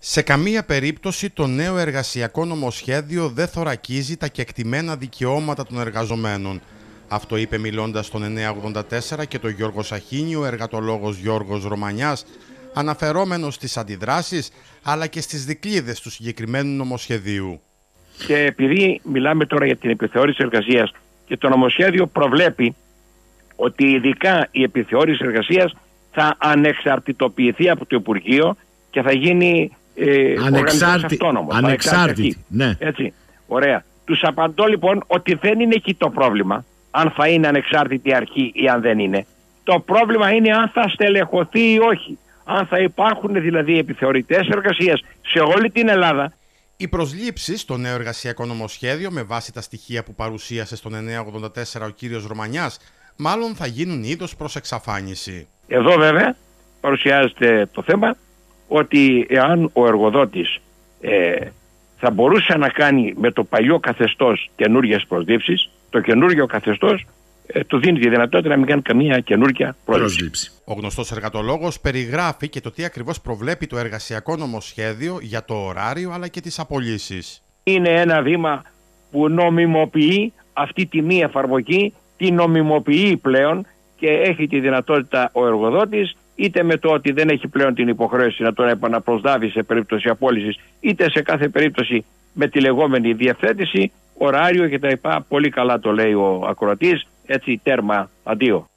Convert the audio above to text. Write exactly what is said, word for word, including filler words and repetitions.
Σε καμία περίπτωση το νέο εργασιακό νομοσχέδιο δεν θωρακίζει τα κεκτημένα δικαιώματα των εργαζομένων. Αυτό είπε μιλώντας στον εννιά ογδόντα τέσσερα και τον Γιώργο Σαχίνη ο εργατολόγος Γιώργος Ρωμανιάς, αναφερόμενος στις αντιδράσεις αλλά και στις δικλείδες του συγκεκριμένου νομοσχεδίου. Και επειδή μιλάμε τώρα για την επιθεώρηση εργασίας και το νομοσχέδιο προβλέπει ότι ειδικά η επιθεώρηση εργασίας θα ανεξαρτητοποιηθεί από το Υπουργείο και θα γίνει ε, Ανεξάρτη... αυτόνομος. Ανεξάρτητη. Ναι. Έτσι. Ωραία. Τους απαντώ λοιπόν ότι δεν είναι εκεί το πρόβλημα, αν θα είναι ανεξάρτητη αρχή ή αν δεν είναι. Το πρόβλημα είναι αν θα στελεχωθεί ή όχι. Αν θα υπάρχουν δηλαδή επιθεωρητές εργασίας σε όλη την Ελλάδα. Οι προσλήψεις στο νέο εργασιακό νομοσχέδιο, με βάση τα στοιχεία που παρουσίασε στον εννιά ογδόντα τέσσερα ο κύριος Ρωμανιάς, μάλλον θα γίνουν είδος προς εξαφάνιση. Εδώ βέβαια παρουσιάζεται το θέμα ότι εάν ο εργοδότης ε, θα μπορούσε να κάνει με το παλιό καθεστώς καινούργιες προσλήψεις, το καινούργιο καθεστώς ε, του δίνει τη δυνατότητα να μην κάνει καμία καινούργια πρόσληψη. Ο γνωστός εργατολόγος περιγράφει και το τι ακριβώς προβλέπει το εργασιακό νομοσχέδιο για το ωράριο αλλά και τις απολύσεις. Είναι ένα βήμα που νομιμοποιεί αυτή τη μη εφαρμογή, τη νομιμοποιεί πλέον και έχει τη δυνατότητα ο εργοδότης, είτε με το ότι δεν έχει πλέον την υποχρέωση να τον επαναπροσλάβει σε περίπτωση απόλυσης, είτε σε κάθε περίπτωση με τη λεγόμενη διευθέτηση, ωράριο κτλ. Πολύ καλά το λέει ο ακροατής, έτσι τέρμα, αντίο.